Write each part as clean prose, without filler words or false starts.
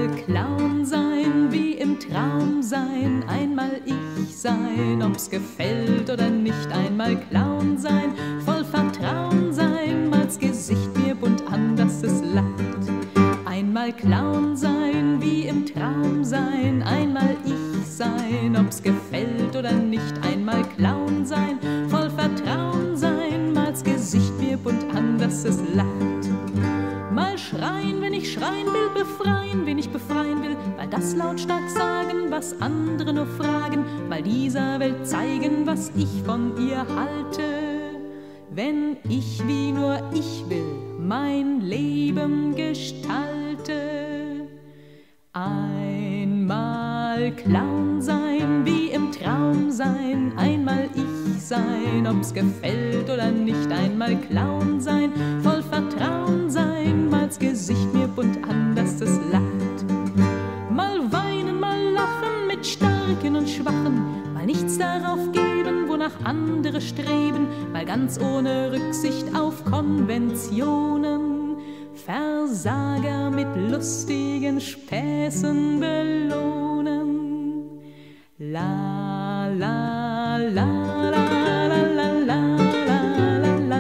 Clown sein, wie im Traum sein, einmal ich sein, ob's gefällt oder nicht, einmal Clown sein, voll Vertrauen sein, mal's Gesicht mir bunt an, dass es lacht. Einmal Clown sein, wie im Traum sein, einmal ich sein, ob's gefällt oder nicht, einmal Clown sein, voll Vertrauen sein, mal's Gesicht mir bunt an, dass es lacht. Mal schreien, wenn ich schreien will, befreien, wen ich befreien will, mal das lautstark sagen, was andere nur fragen, mal dieser Welt zeigen, was ich von ihr halte. Wenn ich, wie nur ich will, mein Leben gestalte. Einmal Clown sein, wie im Traum sein, einmal ich sein, ob's gefällt oder nicht, einmal Clown sein, voll Vertrauen sein, mal's Gesicht mir bunt an, dass es lacht. Mal weinen, mal lachen mit Starken und Schwachen, mal nichts darauf geben, wonach andere streben, mal ganz ohne Rücksicht auf Konventionen, Versager mit lustigen Späßen belohnen. La la la la la la la la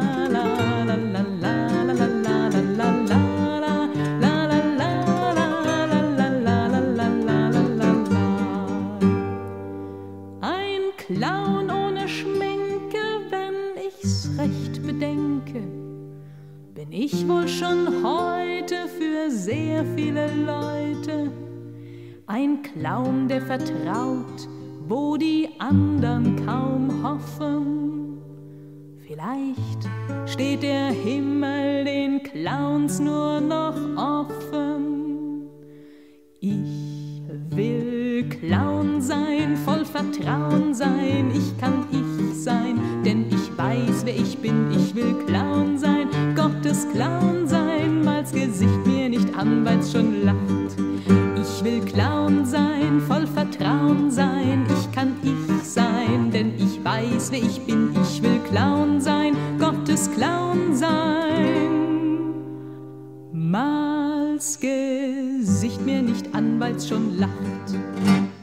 Ein Clown ohne Schminke, wenn ich's recht bedenke, bin ich wohl schon heute für sehr viele Leute ein Clown, der vertraut, wo die anderen kaum hoffen. Vielleicht steht der Himmel den Clowns nur noch offen. Ich will Clown sein, voll Vertrauen sein, ich kann ich sein, denn ich weiß, wer ich bin, ich will Clown sein, Gottes Clown sein, mal's Gesicht mir nicht an, weil's schon lacht. Ich will Clown sein, voll Vertrauen sein, ich kann ich sein, denn ich weiß, wer ich bin, ich will Clown sein, Gottes Clown sein. Mal's Gesicht mir nicht an, weil's schon lacht.